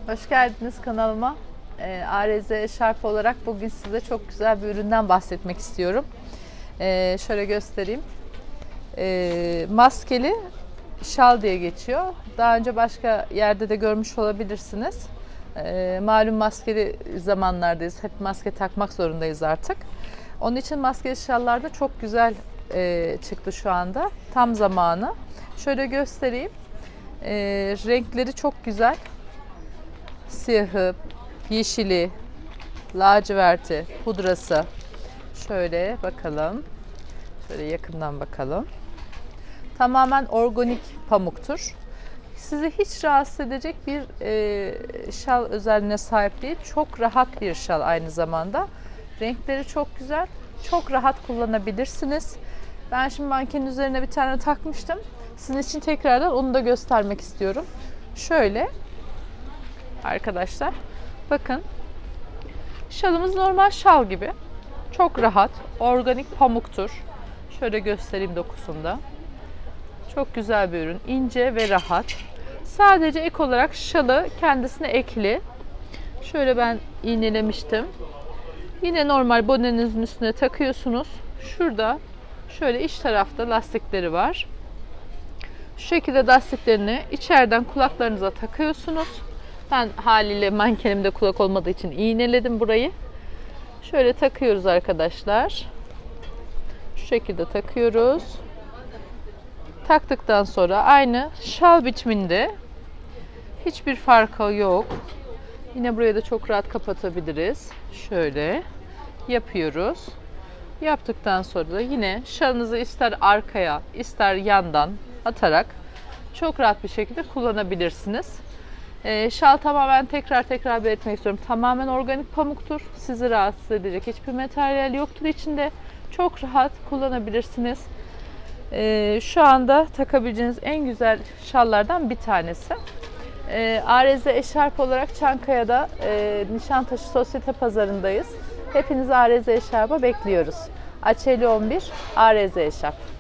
Hoş geldiniz kanalıma. ARZ Eşarp olarak bugün size çok güzel bir üründen bahsetmek istiyorum. Şöyle göstereyim. Maskeli şal diye geçiyor. Daha önce başka yerde de görmüş olabilirsiniz. Malum maskeli zamanlardayız. Hep maske takmak zorundayız artık. Onun için maskeli şallar da çok güzel çıktı şu anda. Tam zamanı. Şöyle göstereyim. Renkleri çok güzel. Siyahı, yeşili, laciverti, pudrası. Şöyle bakalım. Şöyle yakından bakalım. Tamamen organik pamuktur. Sizi hiç rahatsız edecek bir şal özelliğine sahip değil. Çok rahat bir şal aynı zamanda. Renkleri çok güzel. Çok rahat kullanabilirsiniz. Ben şimdi mankenin üzerine bir tane takmıştım. Sizin için tekrardan onu da göstermek istiyorum. Şöyle arkadaşlar. Bakın. Şalımız normal şal gibi. Çok rahat. Organik pamuktur. Şöyle göstereyim dokusunda. Çok güzel bir ürün. İnce ve rahat. Sadece ek olarak şalı kendisine ekli. Şöyle ben iğnelemiştim. Yine normal bonenizin üstüne takıyorsunuz. Şurada şöyle iç tarafta lastikleri var. Şu şekilde lastiklerini içeriden kulaklarınıza takıyorsunuz. Ben haliyle mankenimde kulak olmadığı için iğneledim burayı. Şöyle takıyoruz arkadaşlar. Şu şekilde takıyoruz. Taktıktan sonra aynı şal biçiminde, hiçbir farkı yok. Yine burayı da çok rahat kapatabiliriz. Şöyle yapıyoruz. Yaptıktan sonra da yine şalınızı ister arkaya ister yandan atarak çok rahat bir şekilde kullanabilirsiniz. Şal tamamen tekrar belirtmek istiyorum. Tamamen organik pamuktur. Sizi rahatsız edecek hiçbir materyal yoktur içinde. Çok rahat kullanabilirsiniz. Şu anda takabileceğiniz en güzel şallardan bir tanesi. ARZ Eşarp olarak Çankaya'da Nişantaşı Sosyete Pazarı'ndayız. Hepinizi ARZ Eşarp'a bekliyoruz. Açeli 11 ARZ Eşarp.